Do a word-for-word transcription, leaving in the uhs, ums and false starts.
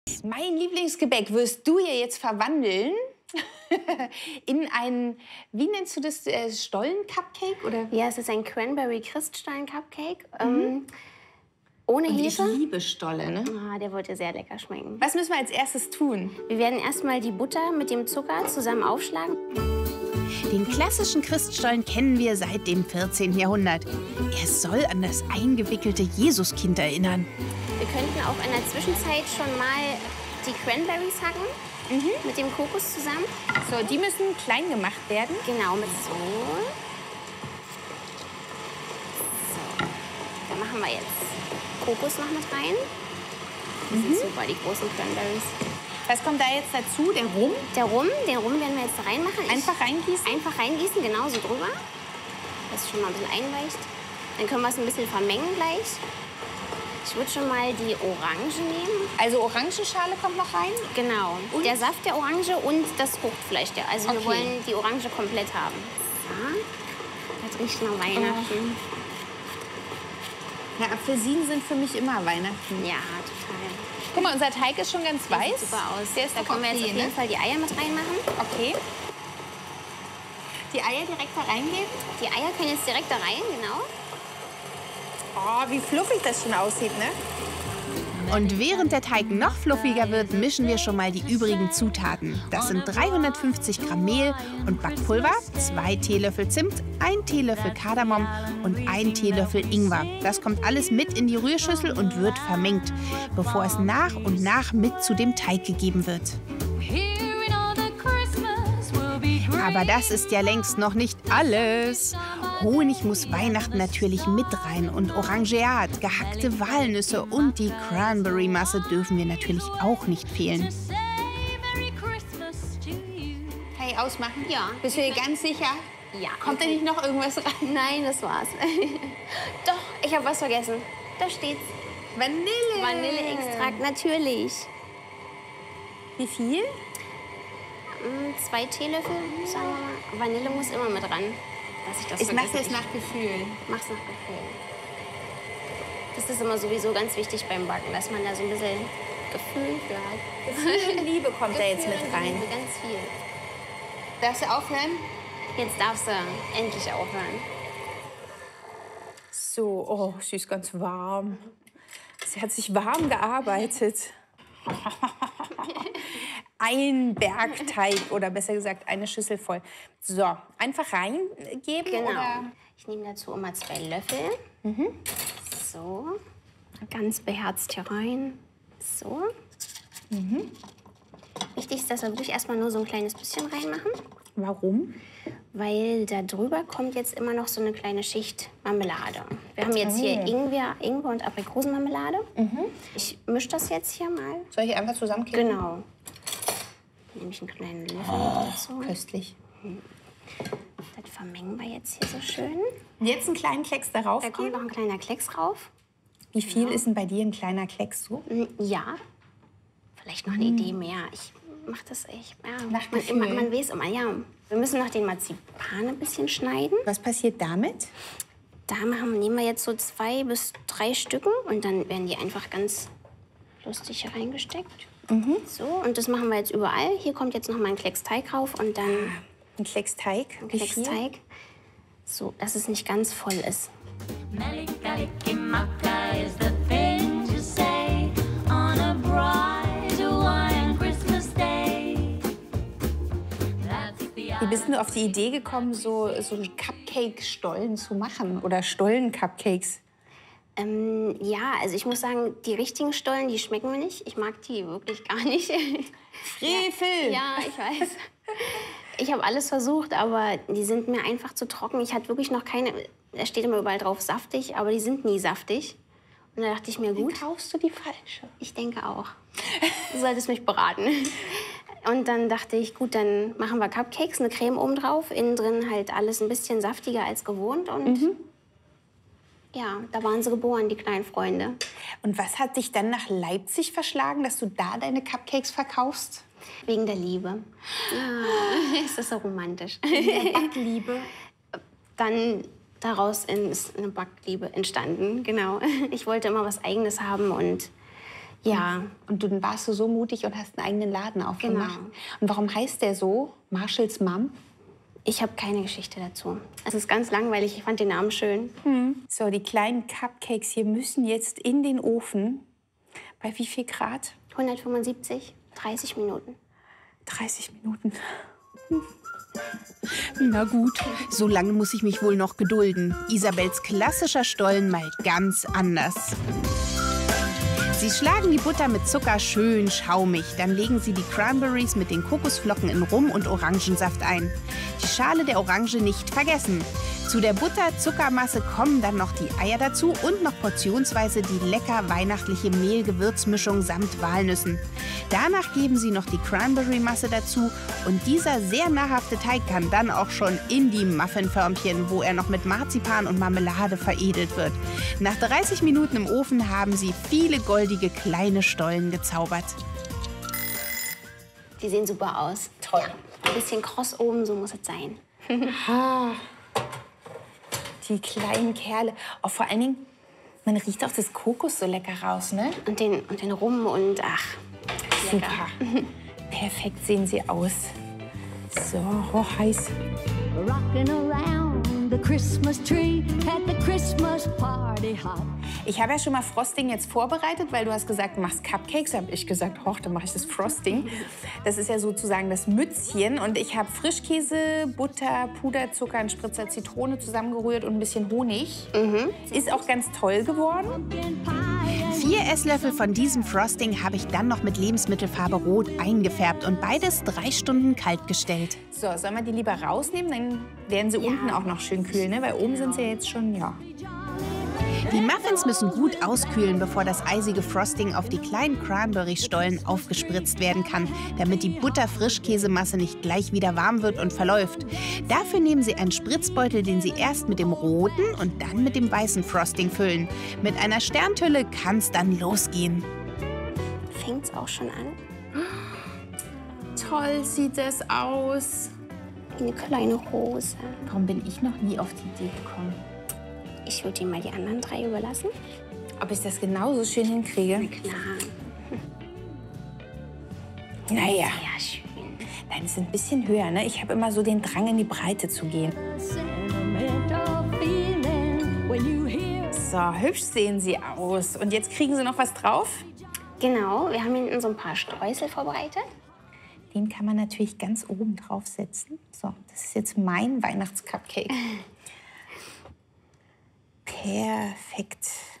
Mein Lieblingsgebäck wirst du ja jetzt verwandeln in ein, wie nennst du das, äh, Stollen-Cupcake? Oder? Ja, es ist ein Cranberry-Christstollen-Cupcake. Mhm. Ähm, ohne Und Hefe. ich liebe Stolle, ne? Ah, der wird dir sehr lecker schmecken. Was müssen wir als erstes tun? Wir werden erstmal die Butter mit dem Zucker zusammen aufschlagen. Den klassischen Christstollen kennen wir seit dem vierzehnten Jahrhundert. Er soll an das eingewickelte Jesuskind erinnern. Wir könnten auch in der Zwischenzeit schon mal die Cranberries hacken. Mhm. Mit dem Kokos zusammen. So, die müssen klein gemacht werden. Genau, mit so. So. Dann machen wir jetzt Kokos noch mit rein. Das mhm. sind super, die großen Cranberries. Was kommt da jetzt dazu? Der Rum? Der Rum, den Rum werden wir jetzt da reinmachen. Einfach reingießen? Einfach reingießen, genau so drüber. Das schon mal ein bisschen einweicht. Dann können wir es ein bisschen vermengen gleich. Ich würde schon mal die Orange nehmen. Also Orangenschale kommt noch rein? Genau. Und der Saft der Orange und das Fruchtfleisch. Also okay. wir wollen die Orange komplett haben. So. Das riecht nach Weihnachten. Ja, Apfelsinen sind für mich immer Weihnachten. Ja, total. Guck mal, unser Teig ist schon ganz weiß. Sieht super aus. Der ist da doch können wir okay, jetzt auf ne? jeden Fall die Eier mit reinmachen. Okay. Die Eier direkt da reingeben? Die Eier können jetzt direkt da rein, genau. Oh, wie fluffig das schon aussieht, ne? Und während der Teig noch fluffiger wird, mischen wir schon mal die übrigen Zutaten. Das sind dreihundertfünfzig Gramm Mehl und Backpulver, zwei Teelöffel Zimt, ein Teelöffel Kardamom und ein Teelöffel Ingwer. Das kommt alles mit in die Rührschüssel und wird vermengt, bevor es nach und nach mit zu dem Teig gegeben wird. Aber das ist ja längst noch nicht alles. Honig muss Weihnachten natürlich mit rein und Orangeat, gehackte Walnüsse und die Cranberry-Masse dürfen wir natürlich auch nicht fehlen. Hey, ausmachen? Ja. Bist du dir ganz sicher? Ja. Kommt da nicht noch irgendwas rein? Nein, das war's. Doch, ich habe was vergessen. Da steht's. Vanille. Vanilleextrakt, natürlich. Wie viel? Zwei Teelöffel, sagen wir mal. Vanille muss immer mit ran. Dass ich das ich mache das nach Gefühl. Mach's nach Gefühl. Das ist immer sowieso ganz wichtig beim Backen, dass man da so ein bisschen Gefühl für hat. Gefühl und Liebe kommt da jetzt mit rein. Liebe, ganz viel. Darfst du aufhören? Jetzt darfst du endlich aufhören. So, oh, sie ist ganz warm. Sie hat sich warm gearbeitet. Ein Bergteig oder besser gesagt eine Schüssel voll. So, einfach reingeben? Genau. Oder? Ich nehme dazu immer zwei Löffel. Mhm. So, ganz beherzt hier rein. So. Mhm. Wichtig ist, dass wir wirklich erstmal nur so ein kleines bisschen reinmachen. Warum? Weil da drüber kommt jetzt immer noch so eine kleine Schicht Marmelade. Wir haben jetzt hier Ingwer, Ingwer und Aprikosenmarmelade. Mhm. Ich mische das jetzt hier mal. Soll ich einfach zusammenkippen? Genau. Nehme ich einen kleinen Löffel oh, dazu. Köstlich. Das vermengen wir jetzt hier so schön. Und jetzt einen kleinen Klecks darauf Da kommt geben? noch ein kleiner Klecks drauf. Wie viel genau. ist denn bei dir ein kleiner Klecks so? Ja, vielleicht noch eine mm. Idee mehr. Ich mache das echt. Ja, Nach man, Gefühl. man, man weiß immer, ja. Wir müssen noch den Marzipan ein bisschen schneiden. Was passiert damit? Da machen, nehmen wir jetzt so zwei bis drei Stücken und dann werden die einfach ganz lustig hier reingesteckt. Mhm. So, und das machen wir jetzt überall. Hier kommt jetzt noch mal ein Klecks Teig rauf und dann... Ein Klecks Teig? Ein Klecks Teig. So, dass es nicht ganz voll ist. Wie bist du auf die Idee gekommen, so, so Cupcake-Stollen zu machen oder Stollen-Cupcakes? Ähm, ja, also ich muss sagen, die richtigen Stollen, die schmecken mir nicht. Ich mag die wirklich gar nicht. Frevel! Ja, ja, ich weiß. Ich habe alles versucht, aber die sind mir einfach zu trocken. Ich hatte wirklich noch keine, da steht immer überall drauf saftig, aber die sind nie saftig. Und da dachte ich mir, gut. Dann kaufst du die falsche. Ich denke auch. Du solltest mich beraten. Und dann dachte ich, gut, dann machen wir Cupcakes, eine Creme oben drauf. Innen drin halt alles ein bisschen saftiger als gewohnt. Und mhm. ja, da waren sie geboren, die kleinen Freunde. Und was hat dich dann nach Leipzig verschlagen, dass du da deine Cupcakes verkaufst? Wegen der Liebe. Ja, ist das so romantisch. Der Backliebe. Dann daraus ist eine Backliebe entstanden, genau. Ich wollte immer was Eigenes haben und Ja. Und dann warst du so mutig und hast einen eigenen Laden aufgemacht. Genau. Und warum heißt der so? Marshalls Mom? Ich habe keine Geschichte dazu. Es ist ganz langweilig. Ich fand den Namen schön. So, die kleinen Cupcakes hier müssen jetzt in den Ofen. Bei wie viel Grad? hundertfünfundsiebzig, dreißig Minuten. dreißig Minuten. Na gut, so lange muss ich mich wohl noch gedulden. Isabels klassischer Stollen mal ganz anders. Sie schlagen die Butter mit Zucker schön schaumig. Dann legen Sie die Cranberries mit den Kokosflocken in Rum und Orangensaft ein. Die Schale der Orange nicht vergessen. Zu der Butter-Zuckermasse kommen dann noch die Eier dazu und noch portionsweise die lecker weihnachtliche Mehl-Gewürzmischung samt Walnüssen. Danach geben Sie noch die Cranberry-Masse dazu und dieser sehr nahrhafte Teig kann dann auch schon in die Muffinförmchen, wo er noch mit Marzipan und Marmelade veredelt wird. Nach dreißig Minuten im Ofen haben Sie viele goldige kleine Stollen gezaubert. Die sehen super aus. Toll. Ein bisschen kross oben, so muss es sein. Ah, die kleinen Kerle. Oh, vor allen Dingen, man riecht auch das Kokos so lecker raus, ne? Und den, und den Rum und ach, lecker. Super. Perfekt sehen sie aus. So, oh, heiß. Rocking around the Christmas tree at the Christmas party hop. Ich habe ja schon mal Frosting jetzt vorbereitet, weil du hast gesagt, du machst Cupcakes. Da habe ich gesagt, hoch, dann mache ich das Frosting. Das ist ja sozusagen das Mützchen. Und ich habe Frischkäse, Butter, Puderzucker, einen Spritzer Zitrone zusammengerührt und ein bisschen Honig. Mhm. Ist auch ganz toll geworden. Vier Esslöffel von diesem Frosting habe ich dann noch mit Lebensmittelfarbe Rot eingefärbt und beides drei Stunden kalt gestellt. So, sollen wir die lieber rausnehmen? Dann werden sie unten auch noch schön kühl, ne? Weil oben sind sie ja jetzt schon, ja. Die Muffins müssen gut auskühlen, bevor das eisige Frosting auf die kleinen Cranberry-Stollen aufgespritzt werden kann, damit die Butter-Frischkäsemasse nicht gleich wieder warm wird und verläuft. Dafür nehmen Sie einen Spritzbeutel, den Sie erst mit dem roten und dann mit dem weißen Frosting füllen. Mit einer Sterntülle kann es dann losgehen. Fängt's auch schon an? Toll sieht das aus. Wie eine kleine Rose. Warum bin ich noch nie auf die Idee gekommen? Ich würde Ihnen mal die anderen drei überlassen. Ob ich das genauso schön hinkriege? Klar. Naja, Sehr schön. nein, es ist ein bisschen höher, ne? Ich habe immer so den Drang, in die Breite zu gehen. Sentimental feeling when you hear. So, hübsch sehen sie aus. Und jetzt kriegen sie noch was drauf? Genau, wir haben hinten so ein paar Streusel vorbereitet. Den kann man natürlich ganz oben drauf setzen. So, das ist jetzt mein Weihnachtscupcake. Perfekt.